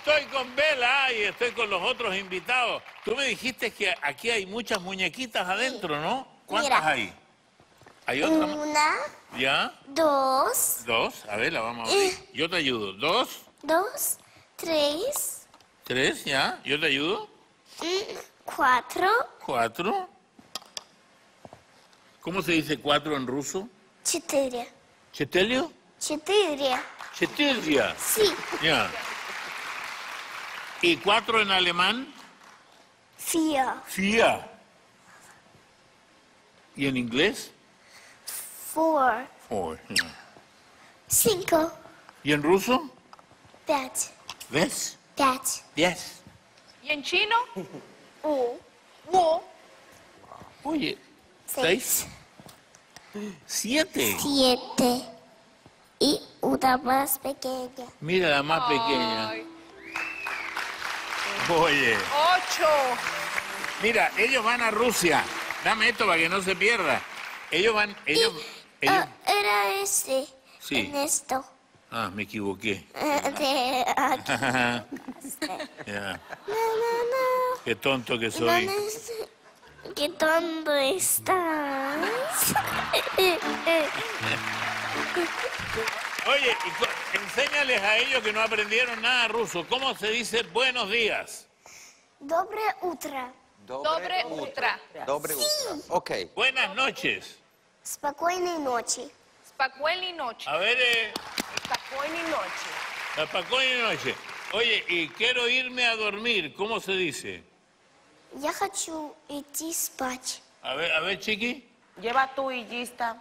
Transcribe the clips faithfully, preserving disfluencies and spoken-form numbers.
estoy con Bella y estoy con los otros invitados. Tú me dijiste que aquí hay muchas muñequitas adentro, ¿no? ¿Cuántas Mira. hay? ¿Hay otra más? Una, ¿Ya? dos, Dos. A ver, la vamos a ver. Yo te ayudo. Dos, dos, tres, tres, ¿ya? Yo te ayudo. mm, cuatro, Cuatro. ¿Cómo se dice cuatro en ruso? четыре. ¿Chetelio? Четыре. Chetelia. Sí. Ya. ¿Y cuatro en alemán? Vier. Fia. ¿Y en inglés? Four. Four. ya. Cinco. ¿Y en ruso? Пять. ¿Ves? Пять. Diez. ¿Y en chino? У. Wo. Oye, Seis. seis. Siete. Siete. Y una más pequeña. Mira la más pequeña. Ay. Oye, Ocho. mira, ellos van a Rusia. Dame esto para que no se pierda. Ellos van, ellos, ellos... Ah, era ese. Sí. En esto. Ah, me equivoqué. Eh, De aquí. Ya. No, no, no. Qué tonto que soy. ¿Dónde es- ¿Qué dónde estás? Oye, y co- enséñales a ellos que no aprendieron nada ruso. ¿Cómo se dice buenos días? Доброе утро. Dobre utra. Dobre utro. Ok. Buenas noches. Спокойной ночи. Spokojnej noche. A ver, eh, Spokojnej noche. la spokojnej noche. Oye, y quiero irme a dormir. ¿Cómo se dice? Я хочу идти спать. A ver, a ver, chiqui. Lleva tu hillista.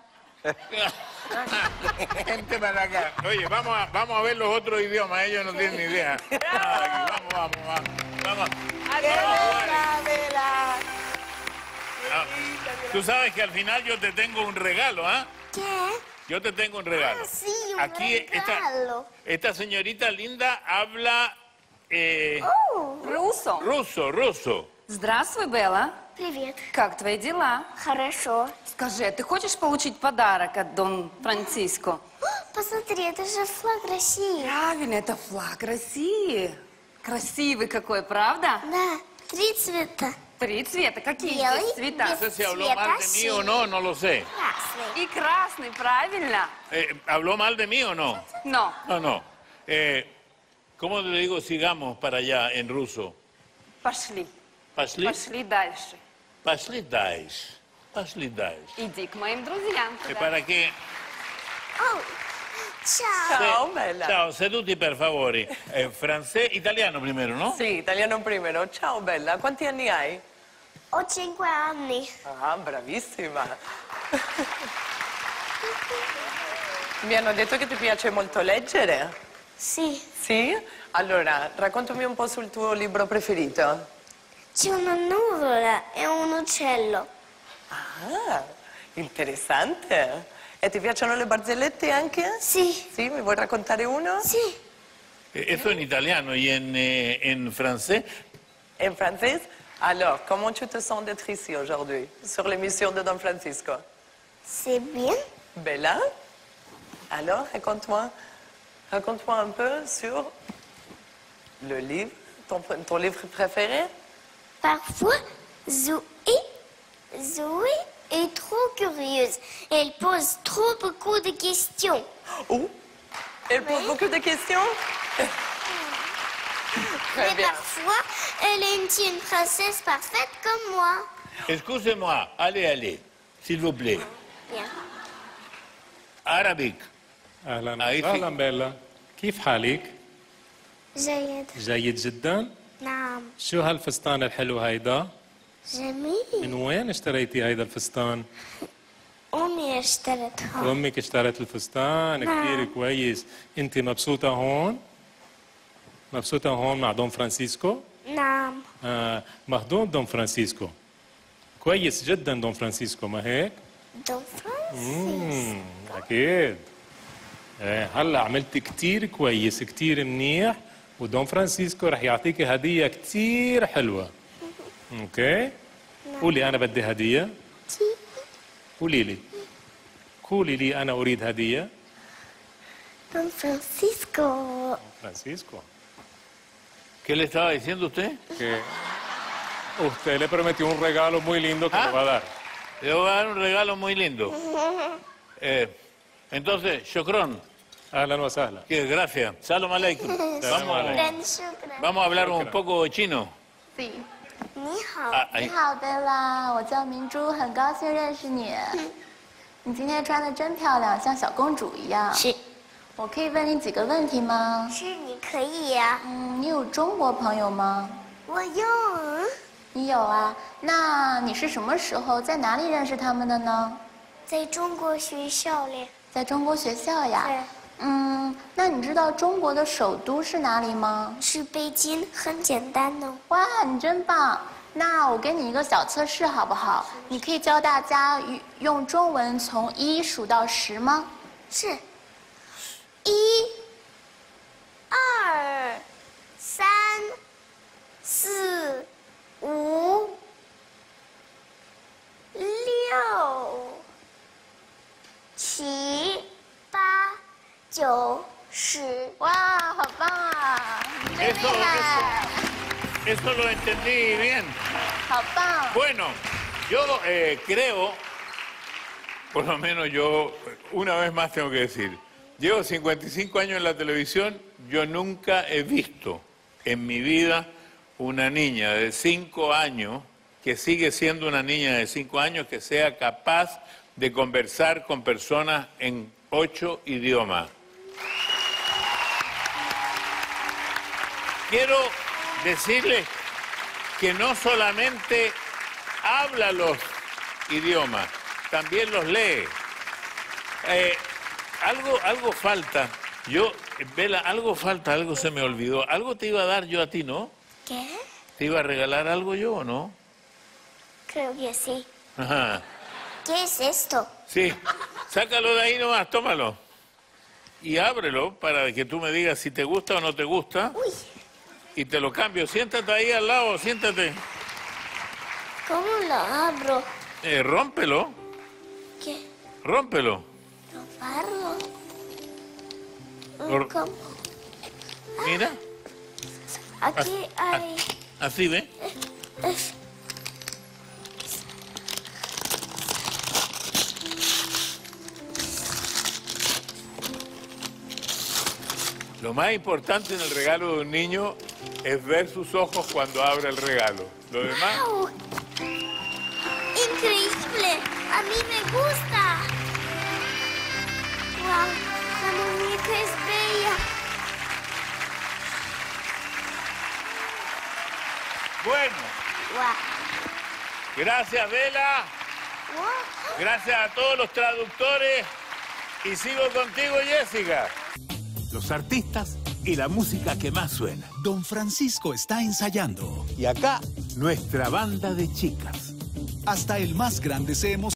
Gente para acá. Oye, vamos a, vamos a ver los otros idiomas. Ellos no tienen ni idea. Aquí, vamos, vamos, vamos. Vamos. Ah, tú sabes que al final yo te tengo un regalo, ¿ah? ¿Qué? Yo te tengo un regalo. Ah, sí, un Aquí esta, regalo. esta señorita linda habla eh, О, Руссо. ruso, ruso. Здравствуй, Белла. привет. Как твои дела? Хорошо. Скажи, а ты хочешь получить подарок от Дон Франциско? О, посмотри, это же флаг России. Правильно, это флаг России. Красивый какой, правда? Да, три цвета. Три цвета. Какие Белый, здесь цвета? No sé si habló mal de mí o no, no lo sé. Красный. И красный, правильно? Eh, ¿Habló mal de mí o no? Но. No, no. Eh, ¿Cómo le digo sigamos para allá en ruso? Пошли. Пошли? Пошли дальше. Пошли дальше. Пошли дальше. Иди к моим друзьям. Eh, туда. para que... Oh, ciao. Ciao, bella. Ciao, seduti per favore. Eh, francese, italiano primero, no? Sì, italiano primero. Ciao, bella. Quanti anni hai? Ho cinque anni. Ah, bravissima. Mi hanno detto che ti piace molto leggere. Sì. Sì? Allora, raccontami un po' sul tuo libro preferito. C'è una nuvola e un uccello. Ah, interessante. E ti piacciono le barzellette anche? Sì. Sì, mi vuoi raccontare uno? Sì. Eh, Eso en italiano y en, eh, en francés. En français? Alors, comment tu te sens d'être ici aujourd'hui, sur l'émission de Don Francisco? C'est bien. Bella? Alors, raconte-moi. Raconte-moi un peu sur le livre, ton, ton livre préféré. Parfois, Zoé, Zoé est trop curieuse. Elle pose trop beaucoup de questions. Oh, elle pose beaucoup de questions. Très Mais bien. parfois, elle est une princesse parfaite comme moi. Excusez-moi, allez, allez, s'il vous plaît. Bien. Arabic. اهلا أي وسهلا في- بيلا، كيف حالك؟ جيد. جيد جدا. نعم. شو هالفستان الحلو هيدا؟ جميل. من وين اشتريتي هيدا الفستان؟ أمي اشترتها. امك اشترت الفستان نعم. كثير كويس. انت مبسوطه هون؟ مبسوطه هون مع دون فرانسيسكو؟ نعم. آه مخدوم دون فرانسيسكو. كويس جدا دون فرانسيسكو، ما هيك؟ دون فرانسيس. امم اكيد. ايه هلا عملت كثير كويس، كثير منيح، ودون فرانسيسكو رح يعطيكي هديه كثير حلوه. اوكي؟ قولي انا بدي هديه. قولي لي. قولي لي انا اريد هديه. دون فرانسيسكو. فرانسيسكو. ¿Qué le estaba diciendo usted? Que usted le prometió un regalo muy lindo que ¿Ah? le va a dar. Le voy a dar un regalo muy lindo. Eh, entonces, Shukron, Ahlan wa sahlan. que gracias. Salam aleikum. Vamos, Shukran, shukran. vamos a hablar un poco chino. Sí. 你好， Ah, ahí. 你好，贝拉，我叫明珠，很高兴认识你。你今天穿的真漂亮，像小公主一样。 是我可以问你几个问题吗？ 是你可以呀、 嗯，你有中国朋友吗？ 我有， 你有啊？那你是什么时候在哪里认识他们的呢？ 在中国学校里。 在中国学校呀。 对。 嗯，那你知道中国的首都是哪里吗？ 是北京，很简单哦。 哇，你真棒！那我给你一个小测试好不好？你可以教大家用用中文从一数到十吗？ 是，一、二、三、四、五、六、七、八、九、十。 哇，好棒啊！你真厉 Eso, 害， eso, eso lo entendí bien. 好棒！ Bueno, yo eh, creo, por lo menos yo, una vez más tengo que decir, llevo cincuenta y cinco años en la televisión, yo nunca he visto en mi vida una niña de cinco años, que sigue siendo una niña de cinco años, que sea capaz de conversar con personas en ocho idiomas. Quiero decirles que no solamente habla los idiomas, también los lee. Eh, algo, algo falta. Yo, Vela, algo falta, algo se me olvidó. Algo te iba a dar yo a ti, ¿no? ¿Qué? ¿Te iba a regalar algo yo o no? Creo que sí. Ajá. ¿Qué es esto? Sí. Sácalo de ahí nomás, tómalo. Y ábrelo para que tú me digas si te gusta o no te gusta. Uy, Y te lo cambio. Siéntate ahí al lado, siéntate. ¿cómo lo abro? Eh, rómpelo, ¿Qué? rómpelo. ¿Robarlo? Or- ¿Cómo? Mira, Aquí hay... así ve. Es- Lo más importante en el regalo de un niño es ver sus ojos cuando abre el regalo. Lo demás, ¡Wow! ¡Increíble! ¡A mí me gusta! ¡Wow! La muñeca es bella. bueno, ¡Wow! gracias Vela, ¡Wow! gracias a todos los traductores y sigo contigo, Jessica. Los artistas y la música que más suena. Don Francisco está ensayando. Y acá, nuestra banda de chicas. Hasta el más grande se emociona.